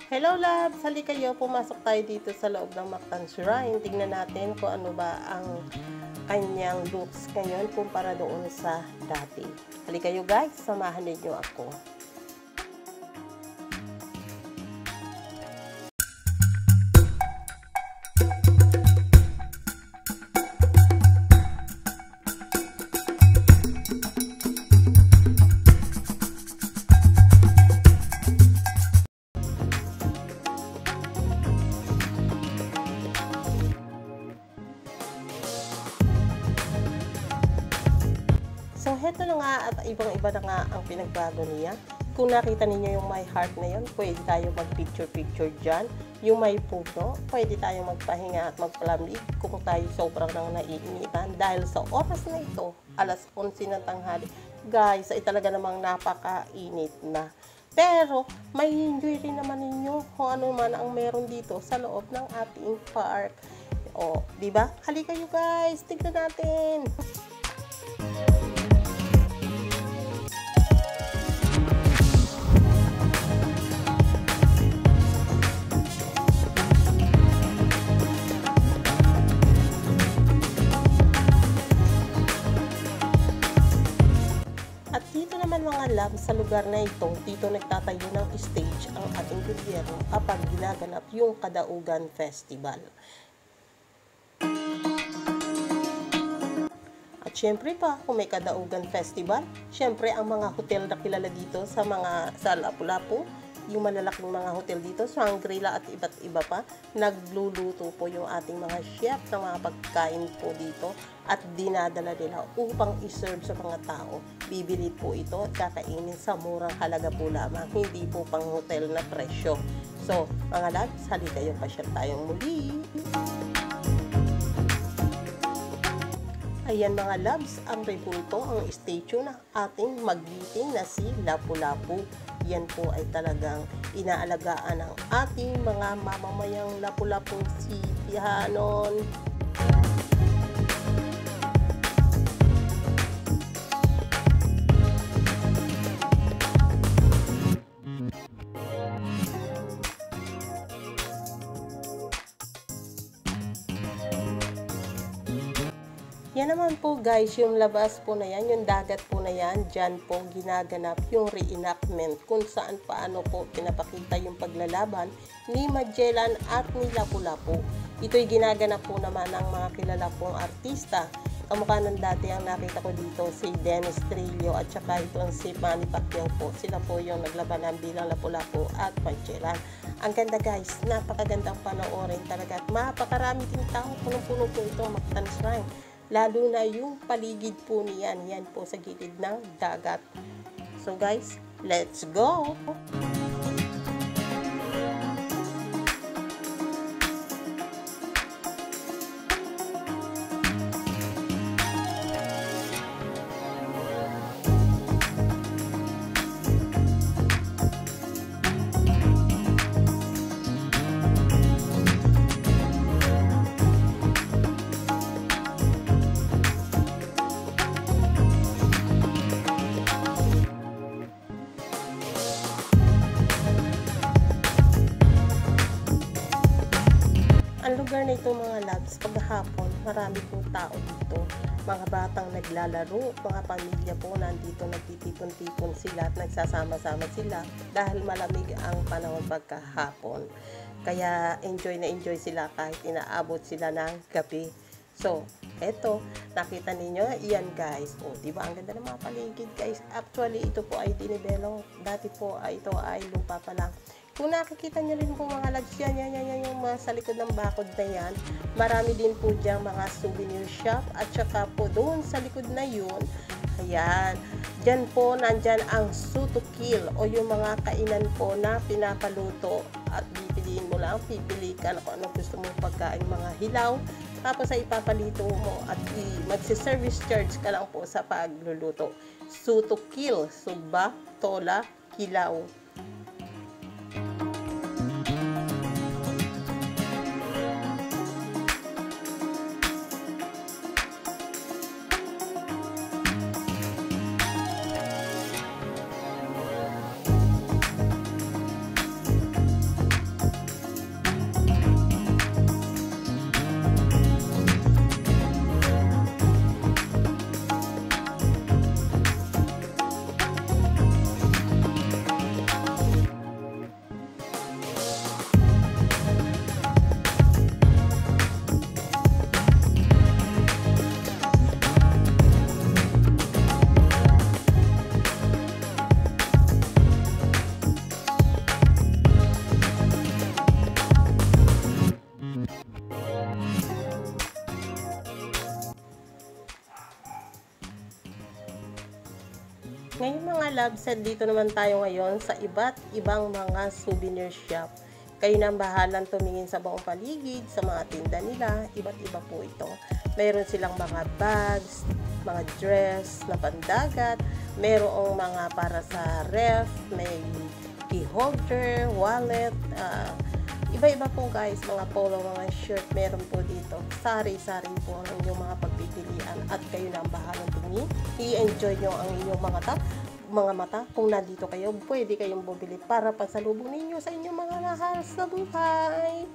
Hello loves! Halika kayo, pumasok tayo dito sa loob ng Mactan Shrine. Tingnan natin kung ano ba ang kanyang looks ngayon kumpara doon sa dati. Halika kayo guys, samahan niyo ako. So, heto na nga at ibang-iba na nga ang pinagbago niya. Kung nakita ninyo yung my heart na yun, pwede tayo mag-picture-picture dyan. Yung may puno, pwede tayo magpahinga at magpalamig kung tayo sobrang nang naiinitan. Dahil sa oras na ito, alas 11 ng tanghali, guys, ay talaga namang napakainit na. Pero, may enjoy rin naman ninyo kung ano man ang meron dito sa loob ng ating park. O, diba? Halika kayo guys, tignan natin! At dito naman mga love, sa lugar na ito, dito nagtatayo ng stage ang ating gobyerno kapag ginaganap yung Kadaugan Festival. At syempre pa, kung may Kadaugan Festival, syempre ang mga hotel na kilala dito sa Lapu-Lapu, yung malalaking mga hotel dito, Shangri-La at iba't iba pa, nagluluto po yung ating mga chef ng mga pagkain po dito at dinadala nila upang iserve sa mga tao. Bibili po ito at kakainin sa murang halaga po lamang, hindi po pang hotel na presyo. So, mga loves, halika kayo, pasyal tayong muli. Ayan mga loves, ang rebulto, ang statue na ating magiting na si Lapu-Lapu. Yan po ay talagang inaalagaan ng ating mga mamamayang Lapu-Lapu Cityanon. Yan naman po guys, yung labas po na yan, yung dagat po na yan, dyan po ginaganap yung reenactment kung saan paano po pinapakita yung paglalaban ni Magellan at ni Lapu-Lapu. Ito'y ginaganap po naman ng mga kilala pong artista. Kamukha ng dati ang nakita ko dito, si Dennis Trillo at saka itong si Manny Pacquiao po. Sila po yung naglabanan bilang Lapu-Lapu at Magellan. Ang ganda guys, napakagandang panoorin talaga at mapakarami din tao, punong-puno po ito Mactan Shrine. Lalo na yung paligid po niyan, yan po sa gilid ng dagat. So guys, let's go! Ang lugar na ito mga loves, paghapon, marami pong tao dito. Mga batang naglalaro, mga pamilya po nandito nagtitipon-tipon sila at nagsasama-sama sila dahil malamig ang panahon pagkahapon. Kaya enjoy na enjoy sila kahit inaabot sila ng gabi. So, eto, nakita ninyo, iyan guys. O, diba ang ganda ng mga paligid guys. Actually, ito po ay dinibelong. Dati po ito ay lupa pa lang. Kung nakikita nyo rin po mga lads, yan yung mga sa likod ng bakod na yan. Marami din po dyan mga souvenir shop at saka po doon sa likod na yun, ayan, dyan po nandyan ang sutukil o yung mga kainan po na pinapaluto at pipiliin mo lang, pipili ka na kung anong gusto mong pagkain, mga hilaw, tapos ay ipapalito mo at magsi-service charge ka lang po sa pagluluto. Sutukil, sugba, tola, kilaw. love set, dito naman tayo ngayon sa iba't ibang mga souvenir shop. Kayo na ang bahalang tumingin sa buong paligid, sa mga tinda nila, iba't iba po ito. Mayroon silang mga bags, mga dress na pandagat, mayroong mga para sa ref, may key holder, wallet, iba-iba po guys, mga polo, mga shirt, meron po dito. Sari-sari po ang inyong mga pagpipilian at kayo na ang bahalang tumingin. I-enjoy nyo ang inyong mga mata. Kung nandito kayo, pwede kayong bumili para pasalubong ninyo sa inyong mga mahal sa buhay.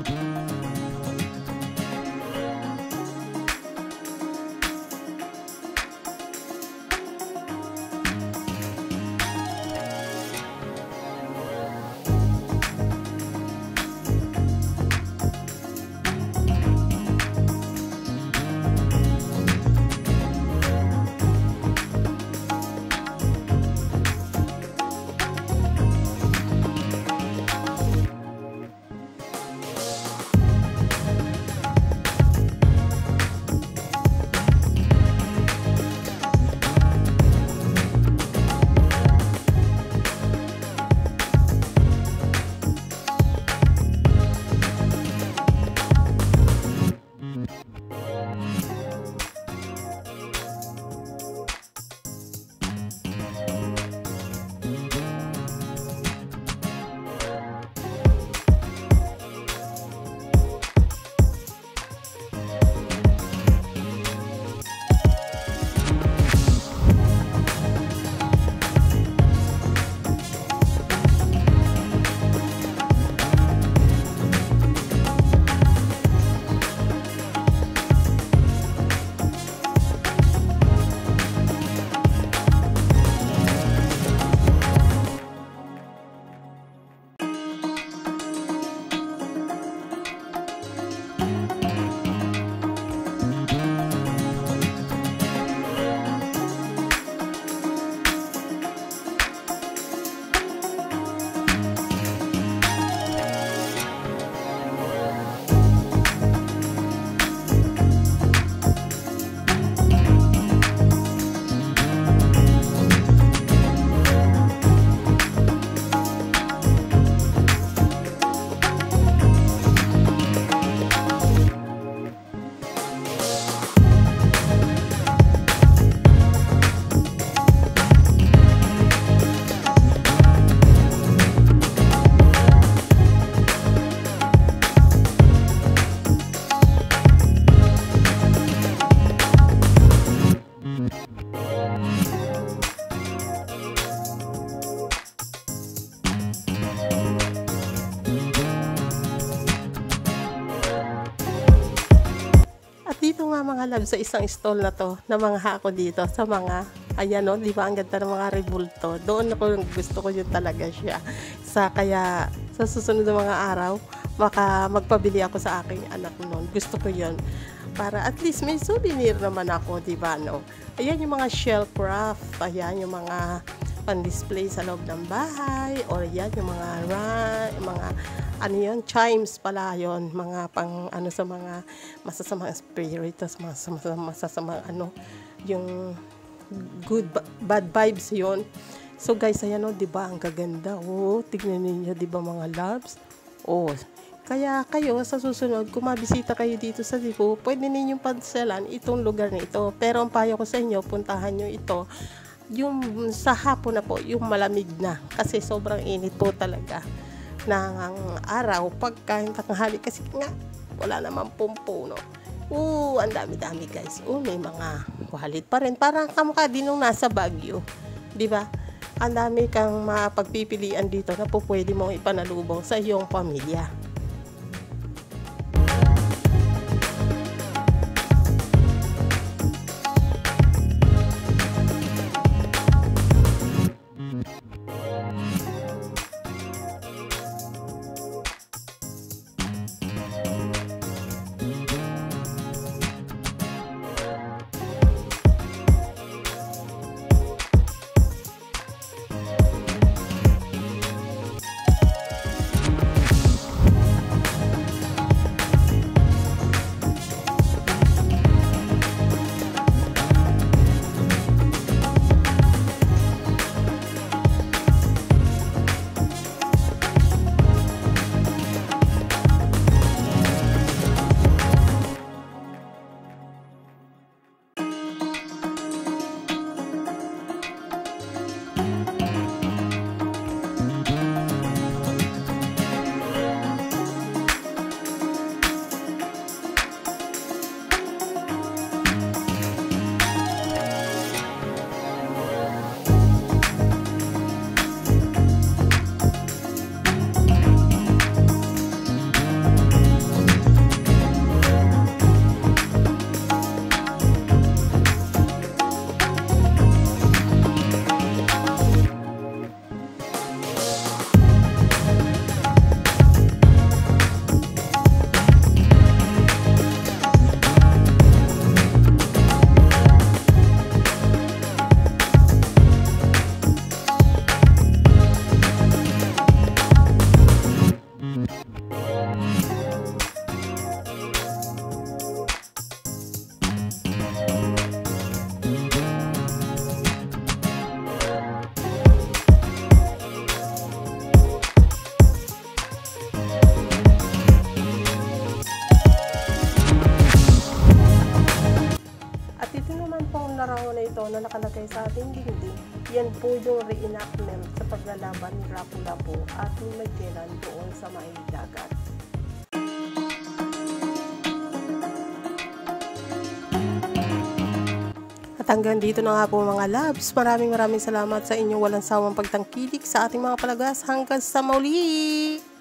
Dito nga mga love, sa isang stall na to, na mga hako dito, sa mga, ayan o, di ba, ang ganda ng mga rebulto. Doon ako, gusto ko yun talaga siya. Kaya, sa susunod ng mga araw, magpabili ako sa aking anak noon. Gusto ko yun. Para at least may souvenir naman ako, di ba, no? Ayan yung mga shell craft, ayan yung mga pan-display sa loob ng bahay, or yan yung mga ano yun, chimes pala yun, mga pang ano sa mga masasamang spiritus, masasamang ano, yung good bad vibes yun. So guys, ayan o, diba, ang gaganda, oh, tignan ninyo, diba mga loves, oh, kaya kayo sa susunod, kung mabisita kayo dito sa Cebu, pwede ninyong pansalan itong lugar na ito. Pero ang payo ko sa inyo, puntahan nyo ito yung sa hapon na po, yung malamig na, kasi sobrang init po talaga ng araw pagka tanghali, kasi nga wala naman pong puno. Ang dami-dami guys. May mga wallet pa rin, parang kamukha din nung nasa Baguio, di ba? Ang dami kang mapagpipilian dito na po pwede mong ipanalubong sa iyong pamilya. nakalagay sa ating dingding. Yan po yung reenactment sa paglalaban ni Lapu-Lapu at ni Magellan doon sa may dagat. At hanggang dito na nga po mga loves. Maraming salamat sa inyong walang sawang pagtangkilik sa ating mga palagas. Hanggang sa muli!